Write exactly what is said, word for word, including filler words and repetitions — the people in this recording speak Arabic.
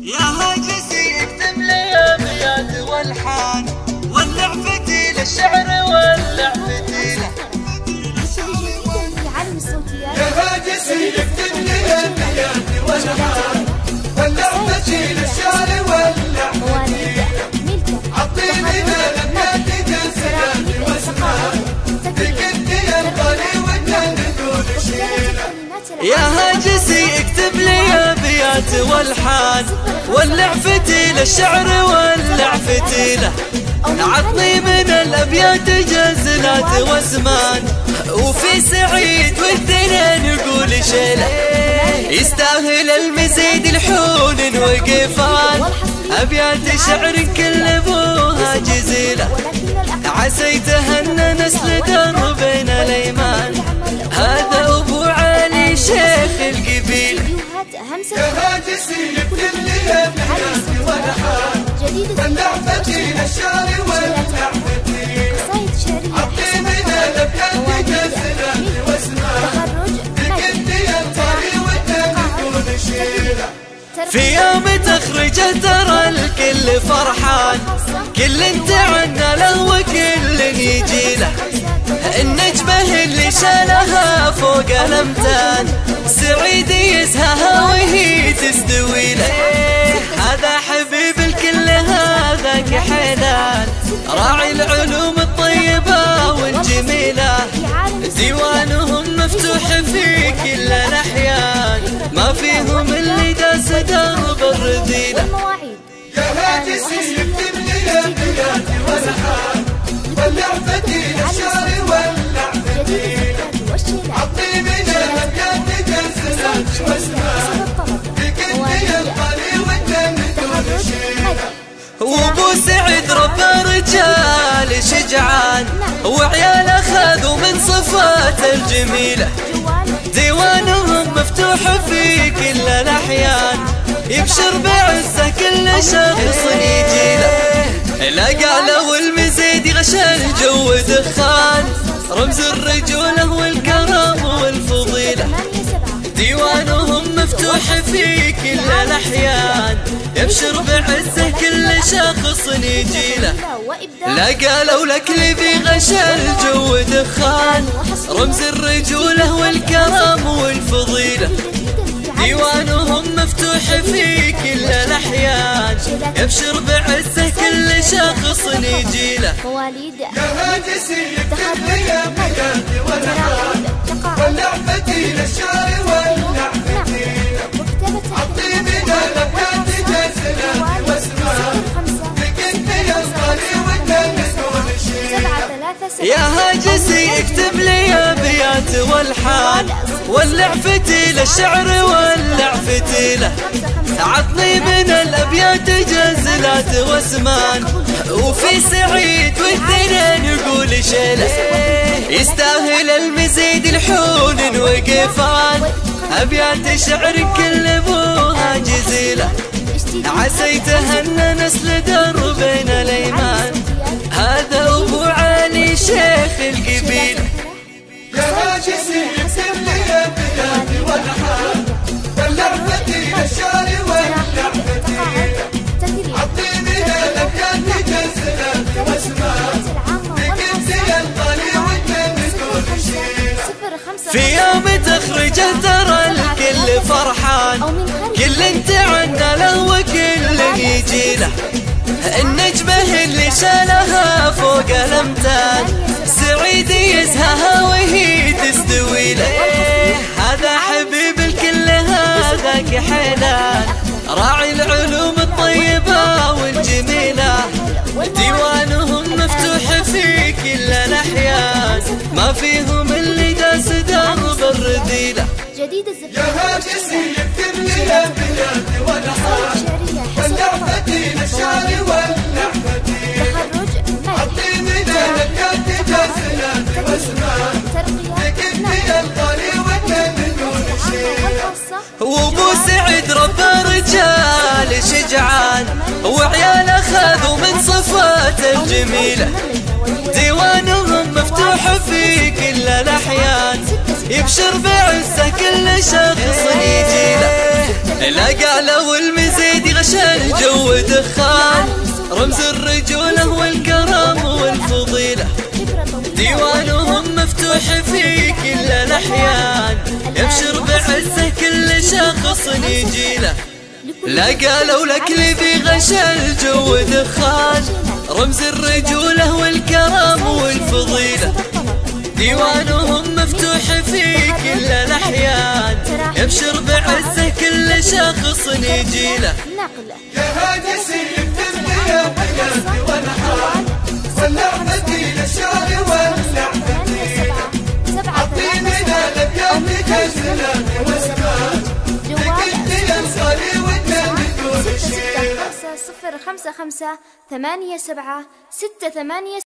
يا هاجسي اكتب لي ابيات والحان، ولع فتيل الشعر ولع فتيله. يا هاجسي اكتب لي ابيات والحان، ولع فتيل الشعر ولع فتيله. عطيني الابيات جزلات واسمان، تكنت ينطلي وجه نقول شيله. يا هاجسي اكتب لي ابيات والحان، ولع فتيل الشعر ولع فتيله. عطني من الابيات جزلات واسمان، وفي سعيد والدنيا نقول شيله. يستاهل المزيد الحون وقفان، ابيات شعر كل ابوها جزيله. عسى يتهنى نسل دربنا الايمان، هذا ابو علي شيخ القبيله. يا هاجسي اكتب لي ابيات والحان، ولع فتيل الشعر ولع فتيله. عطيني الابيات جزلات واسمان، تكنت ينطلي وجه نقول شيله. في يوم تخرجه ترى الكل فرحان، كل انت عنا له وكل يجي له. النجمة اللي شالها فوق الامتان، سعيد يزهاها وهي تستوي له. هذا حبيب الكل هذاك حيلان، راعي العلوم الطيبة والجميلة. ديوانهم مفتوح في كل الاحيان، ما فيهم اللي داس درب الرذيلة. يا هاجسي اكتب لي ابيات والحان، ولع فتيل الشعر ولع فتيله. عطيني الابيات جزلات واسمان، تكنت ينطلي وجه نقول شيله. وابو سعد ربه رجال شجعان، وعياله خذوا من صفات الجميله. ديوانهم مفتوح في كل الاحيان، يبشر بعزه كل شخص يجي له. لقى له المزيد غشى الجو دخان، رمز الرجوله والكرم والفضيله. ديوانهم مفتوح في كل الاحيان، يبشر بعزه كل شخص يجي له. لقى له لكل في غشى الجو دخان، رمز الرجوله والكرم والفضيله. ديوانهم مفتوح في كل الاحيان، يبشر بعزه كل شخص يجي له. يا هاجسي اكتب لي ابيات والحان، ولع فتيل الشعر ولع فتيله. عطيني الابيات جزلات واسمان، تكنت ينطلي وجه نقول شيله. يا هاجسي اكتب لي ابيات والحان، ولع فتيل الشعر ولع فتيله. عطني من الابيات جزلات واسمان، وفي سعيد والدنيا نقول شيله. يستاهل المزيد الحون وقفان، ابيات شعر كل ابوها جزيله. عسى يتهنى نسل دربنا الايمان، هذا ابو علي شيخ القبيله. يا هاجسي اكتب لي ابيات والحان، ولع فتيل الشعر ولع فتيله. عطيني الابيات جزلات واسمان، تكنت ينطلي وجه نقول شيله. في يوم تخرجه ترى الكل فرحان، كل انت عنا له وكل يجي له. النجمة اللي شالها فوق الامتان، سعيد يزهاها وهي تستوي له. هذا حبيب الكل هذاك حيلان، راعي العلوم الطيبة والجميلة. ديوانهم مفتوح في كل الاحيان، ما فيهم اللي داس درب الرذيلة. يا هاجسي اكتب لي ابيات والحان، ولع فتيل الشعر ولع فتيله. عطيني الابيات جزلات واسمان، تكنت ينطلي وجه نقول شيله. وابو سعد ربه رجال شجعان، وعياله خذوا من صفات الجميله. ديوانهم مفتوح في كل الاحيان، يبشر بعزه كل شخص يجي له. لقى له المزيد غشا الجو دخان، رمز الرجولة والكرم والفضيلة، ديوانهم مفتوح في كل الأحيان، يبشر بعزه كل شخص يجيله. لا قالوا لك اللي في غشا الجو دخان، رمز الرجولة والكرم والفضيلة، ديوانهم مفتوح في كل الأحيان، يبشر بعزه كل شخص يجيله. يا هاجسي بتملي يا بياتي والحال، واللعبتي للشعر واللعبتي، عطيني لبياتي كالسلام والسمان، لكنت يا صالي والنبي دون شيء. صفر خمسة خمسة ثمانية سبعة ستة ثمانية